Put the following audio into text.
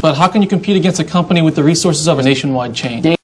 But how can you compete against a company with the resources of a nationwide chain?